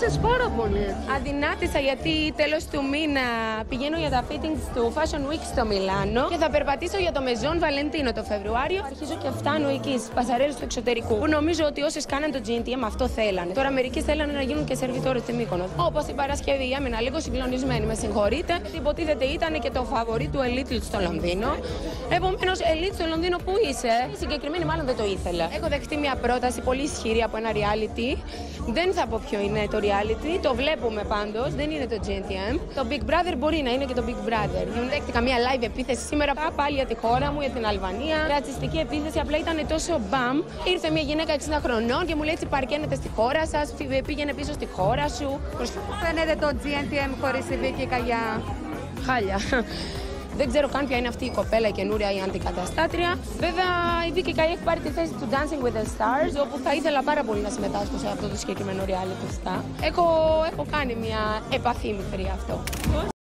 αδυνάτησες πάρα πολύ. Αδυνάτησα γιατί τέλος του μήνα πηγαίνω για τα fittings του Fashion Week στο Μιλάνο και θα περπατήσω για το Maison Valentino το Φεβρουάριο. Αρχίζω και φτάνω εκεί στις πασαρέλες του εξωτερικού. Που νομίζω ότι όσες κάναν το GNTM αυτό θέλανε. Τώρα μερικοί θέλανε να γίνουν και σερβιτόρες στη Μύκονο. Όπως η Παρασκευή έμεινα λίγο συγκλονισμένη, με συγχωρείτε. Υποτίθεται ήταν και το φαβορί του Elite στο Λονδίνο. Επομένως, Elite στο Λονδίνο που είσαι, η συγκεκριμένη μάλλον δεν το ήθελα. Έχω δεχτεί μια πρόταση πολύ ισχυρή από ένα reality. Δεν θα πω ποιο είναι το reality, το βλέπουμε πάντως, δεν είναι το GNTM. Το Big Brother μπορεί να είναι και το Big Brother. Δέχτηκα μια live επίθεση σήμερα πάλι για τη χώρα μου, για την Αλβανία. Ρατσιστική επίθεση, απλά ήταν τόσο μπαμ. Ήρθε μια γυναίκα 60 χρονών και μου λέει: έτσι παρκένετε στη χώρα σας, πήγαινε πίσω στη χώρα σου. Φαίνεται το GNTM χωρίς η Βίκη Καγιά. Χάλια. Δεν ξέρω καν ποια είναι αυτή η κοπέλα, η καινούρια, η αντικαταστάτρια. Βέβαια, η Βίκη Καγιά έχει πάρει τη θέση του Dancing with the Stars, όπου θα ήθελα πάρα πολύ να συμμετάσχω σε αυτό το συγκεκριμένο reality. Έχω κάνει μια επαφή μικρή αυτό.